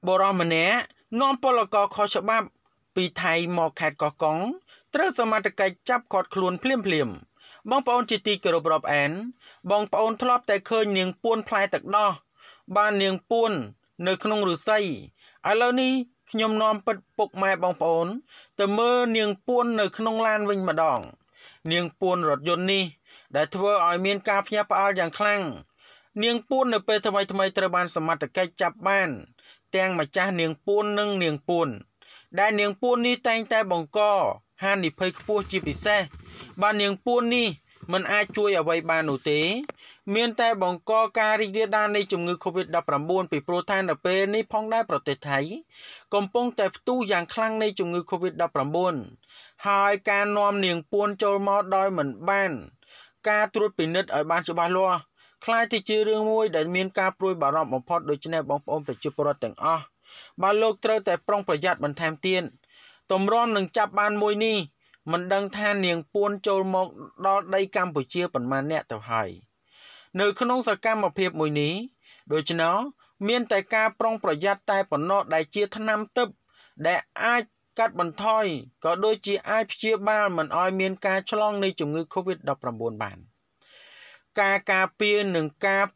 បរោះម្នាក់នាំពលករខុសច្បាប់ពីថៃមកខេត្តកោះកុងត្រូវសមត្ថកិច្ចចាប់ឃាត់ខ្លួនភ្លាមបងប្អូនជាទីគោរពរាប់អានបងប្អូនធ្លាប់តែឃើញនាងពួនផ្លែទឹកដោះបាននាងពួននៅក្នុងឫស្សីឥឡូវនេះខ្ញុំនាំពិតពុកម៉ែបងប្អូនទៅមើលនាងពួននៅក្នុងឡានវិញម្ដងនាងពួនរថយន្តនេះដែលធ្វើឲ្យមានការភ្ញាក់ផ្អើលយ៉ាងខ្លាំងនាងពួននៅពេលថ្មីត្រូវបានសមត្ថកិច្ចចាប់បានទាំងម្ចាស់នាងពួននិងនាងពួនដែលនាងពួននេះតែងតែបង្កហានិភ័យខ្ពស់ជាពិសេសបើនាងពួននេះមិនអាចជួយអ្វីបាននោះទេមានតែបង្កការរីករាលដាលនៃជំងឺ Covid-19 ពីព្រោះថានៅពេលនេះផងដែរប្រទេសថៃកំពុងតែផ្ទុះយ៉ាងខ្លាំងនៃជំងឺ Covid-19 ហើយការនាំនាងពួនចូលមកដោយមិនបានការត្រួតពិនិត្យឲ្យបានច្បាស់លាស់ខ្លាចទៅជារឿងមួយដែលមានការព្រួយបារម្ភបំផុតដូច្នេះបងប្អូនប្រជាពលរដ្ឋទាំងអស់បើលោកត្រូវតែប្រុងប្រយ័ត្នបន្ថែមទៀតទម្រាំនឹងចាប់បានមួយនេះមិនដឹងថានាងពួនចូលមកដល់ដីកម្ពុជាប៉ុន្មានអ្នកទៅហើយនៅក្នុងសកម្មភាពមួយនេះដូច្នោះមានតែការប្រុងប្រយ័ត្នតែប៉ុណ្ណោះដែលជាថ្នាំទិព្វដែលអាចកាត់បន្ថយក៏ដូចជាអាចព្យាបាលមិនឲ្យមានការឆ្លងនៃជំងឺ Covid-19 បានការការពារនិងការ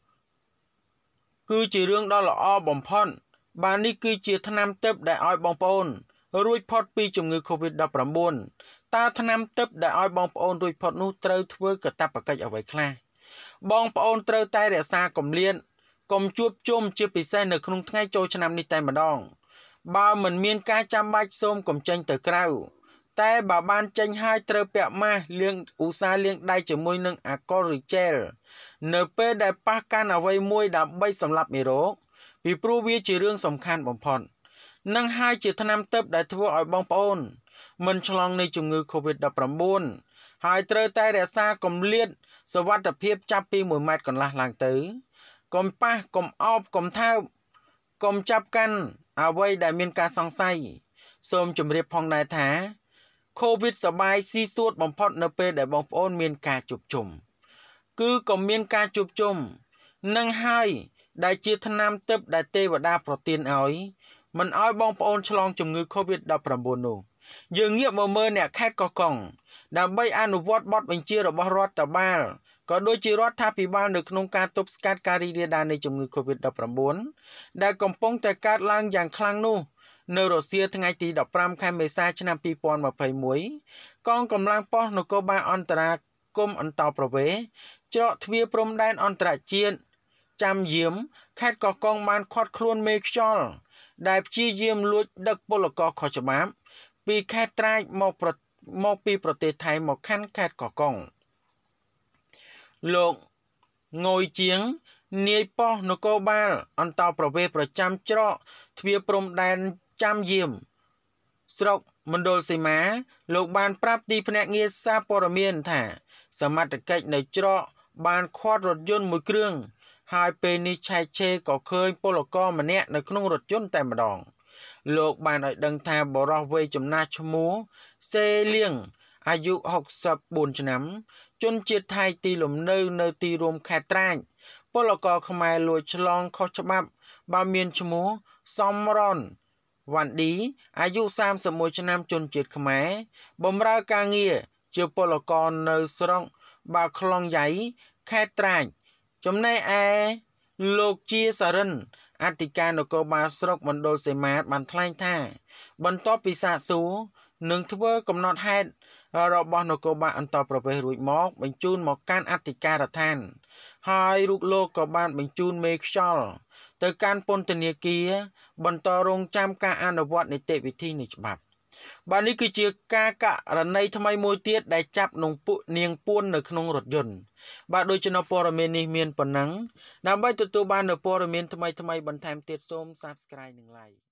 គឺជារឿងដ៏ល្អបំផុតបាទនេះគឺជាថ្នាំទិព្វដែលឲ្យបងប្អូនរួចផុតពីជំងឺ Covid-19 តើថ្នាំទិព្វដែលឲ្យបងប្អូនរួចផុតនោះត្រូវធ្វើកាតព្វកិច្ចអ្វីខ្លះបងប្អូនត្រូវតែរក្សាគម្លាតកុំជួបជុំជាពិសេសនៅក្នុងថ្ងៃចូលឆ្នាំនេះតែម្ដងបើមិនមានការចាំបាច់សូមកុំចេញទៅក្រៅតែបើបានចេញហើយត្រូវពាក់ម៉ាស់លាងឧស្សាហ៍លាងដៃជាមួយនឹងអាល់កុលឬជែលនៅពេលដែលប៉ះកាន់អ្វីមួយដើម្បីសម្លាប់មេរោគពីព្រោះវាជារឿងសំខាន់បំផុតនឹងហើយជាថ្នាំទិព្វដែលធ្វើឲ្យបងប្អូនមិនឆ្លងនៃជំងឺ Covid-19 ហើយត្រូវតែរក្សាគម្លាតសុវត្ថិភាពចាប់ពី1ម៉ែត្រកន្លះឡើងទៅកុំប៉ះកុំអោបកុំថើបកុំចាប់កាន់អ្វីដែលមានការសង្ស័យសូមជម្រាបផងដែរថា COVID សบายស៊ីសួតបំផុតនៅពេលដែលបងប្អូនមានការជួបជុំគឺក៏មានការជួបជុំនឹងហើយដែលជាថ្នាំទិព្វដែលទេវតាប្រទានឲ្យមិនឲ្យបងប្អូនឆ្លងជំងឺ Covid-19 នោះយើងងាកមកមើលអ្នកខេត្តកោះកុងដើម្បីអនុវត្តបទបញ្ជារបស់រដ្ឋបាលក៏ដូចជារដ្ឋាភិបាលនៅក្នុងការទប់ស្កាត់ការរីករាលដាលនៃជំងឺ Covid-19 ដែលកំពុងតែកើតឡើងយ៉ាងខ្លាំងនោះនៅរសៀលថ្ងៃទី15ខែមេសាឆ្នាំ2021កងកម្លាំងប៉ុស្តិ៍នគរបាលអន្តរាគមន៍អន្តោប្រវេសន៍ច្រកទ្វារព្រំដែនអន្តរជាតិចាំយាមខេត្តកោះកុងបានឃាត់ខ្លួនមេខ្យល់ដែលព្យាយាមលួចដឹកពលករខុសច្បាប់ពីខេត្តត្រាចមកពីប្រទេសថៃមកខណ្ឌខេត្តកោះកុងលោកងយជាងនាយប៉ុស្តិ៍នគរបាលអន្តោប្រវេសន៍ប្រចាំច្រកទ្វារព្រំដែនចាំយាមស្រុកមណ្ឌលសីមាលោកបានប្រាប់ទីភ្នាក់ងារសារព័ត៌មានថាសមត្ថកិច្ចនៅច្រកបានឃាត់រថយន្តមួយគ្រឿងហើយពេលនេះឆែកឆេរក៏ឃើញពលករម្នាក់នៅក្នុងរថយន្តតែម្ដងលោកបានឲ្យដឹងថាបរិសុទ្ធវ័យចំណាស់ឈ្មោះសេលៀងអាយុ64ឆ្នាំជនជាតិថៃទីលំនៅនៅទីរួមខេត្តត្រាចពលករខ្មែរលួចឆ្លងខុសច្បាប់បើមានឈ្មោះសំរនវ៉ាន់ឌីអាយុ31ឆ្នាំជនជាតិខ្មែរបម្រើការងារជាពលករនៅស្រុកបាខ្លងយ៉ៃខេត្តត្រាចចំណែកឯលោកជាសារិនអធិការនគរបាលស្រុកមណ្ឌលសីមាបានថ្លែងថាបន្ទាប់ពីសាកសួរនឹងធ្វើកំណត់ហេតុរបស់នគរបាលអន្តោប្រវេសន៍រួចមកបញ្ជូនមកកាន់អធិការដ្ឋានហើយរូបលោកក៏បានបញ្ជូនមេខ្យល់ទៅកាន់ពន្ធនាគារបន្តរងចាំការអនុវត្តនីតិវិធីនៃច្បាប់បាទនេះគឺជាការករណីថ្មីមួយទៀតដែលចាប់នាងពួននៅក្នុងរថយន្តបាទដូចជាព័ត៌មាននេះមានប៉ុណ្ណឹងដើម្បីទទួលបាននូវព័ត៌មានថ្មីបន្ថែមទៀតសូម Subscribe និង Like